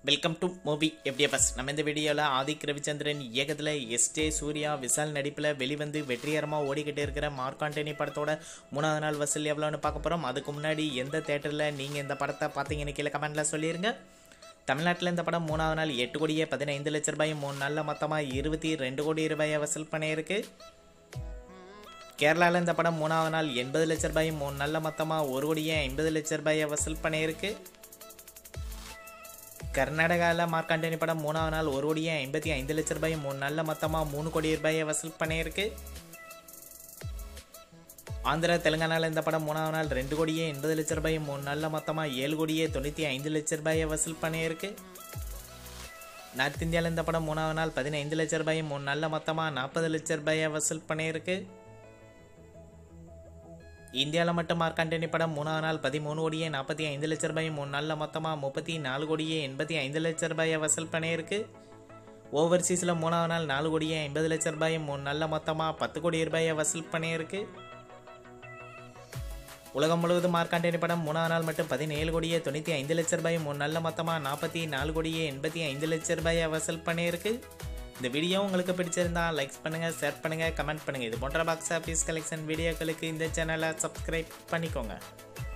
Welcome to movie FDFS. நம்ம இந்த வீடியோவில் ஆதிக் ரவிச்சந்திரன் இயக்கத்தில் எஸ்ஜே சூர்யா விசால் நடிப்பில் வெளிவந்து வெற்றிகரமாக ஓடிக்கிட்டு இருக்கிற மார்க் ஆண்டனி படத்தோட 3வது நாள் வசூல் எவ்வளோன்னு பார்க்க போகிறோம். அதுக்கு முன்னாடி எந்த தேட்டரில் நீங்கள் இந்த படத்தை பார்த்தீங்கன்னு கீழே கமெண்ட்டில் சொல்லிடுங்க. தமிழ்நாட்டில் இந்த படம் 3வது நாள் 8 கோடியே 15 லட்ச ரூபாயும் 3 நாளில் மொத்தமாக 22 கோடி ரூபாயை வசூல் பண்ணியிருக்கு. கேரளாவில் இந்த படம் 3வது நாள் 80 லட்ச ரூபாயும் 3 நாளில் மொத்தமாக 1 கோடியே 50 லட்ச ரூபாயை வசூல் பண்ணியிருக்கு. கர்நாடகாவில் மார்க் ஆண்டனி படம் 3வது நாள் 1 கோடியே 55 லட்ச ரூபாயும் 3 நாளில் மொத்தமாக 3 கோடி ரூபாயை வசூல் பண்ணியிருக்கு. ஆந்திரா தெலுங்கானாவில் இந்த படம் 3வது நாள் 2 கோடியே 80 லட்ச ரூபாயும் 3 நாளில் மொத்தமாக 7 கோடியே 95 லட்ச ரூபாயை வசூல் பண்ணியிருக்கு. நார்த் இந்தியாவில் இந்த படம் 3வது நாள் 15 லட்ச ரூபாயும் 3 நாளில் மொத்தமாக 40 லட்ச ரூபாயை வசூல் பண்ணியிருக்கு. இந்தியாவில் மட்டும் மார்க் ஆண்டனி படம் 3வது நாள் 13 கோடியே 45 லட்ச ரூபாயும் 3 நாளில் மொத்தமாக 34 கோடியே 85 லட்ச ரூபாயை வசூல் பண்ணியிருக்கு. ஓவர்சீஸில் 3வது நாள் 4 கோடியே 50 லட்ச ரூபாயும் 3 நாளில் மொத்தமாக 10 கோடி ரூபாயை வசூல் பண்ணியிருக்கு. உலகம் முழுவதும் மார்க் ஆண்டனி படம் 3வது நாள் மட்டும் 17 கோடியே 95 லட்ச ரூபாயும் 3 நாளில் மொத்தமாக 44 கோடியே 85 லட்ச ரூபாயை வசூல் பண்ணியிருக்கு. இந்த வீடியோ உங்களுக்கு பிடிச்சிருந்தா லைக்ஸ் பண்ணுங்கள், ஷேர் பண்ணுங்கள், கமெண்ட் பண்ணுங்கள். இது போன்ற பாக்ஸ் ஆஃபீஸ் கலெக்ஷன் வீடியோக்களுக்கு இந்த சேனலை சப்ஸ்கிரைப் பண்ணிக்கோங்க.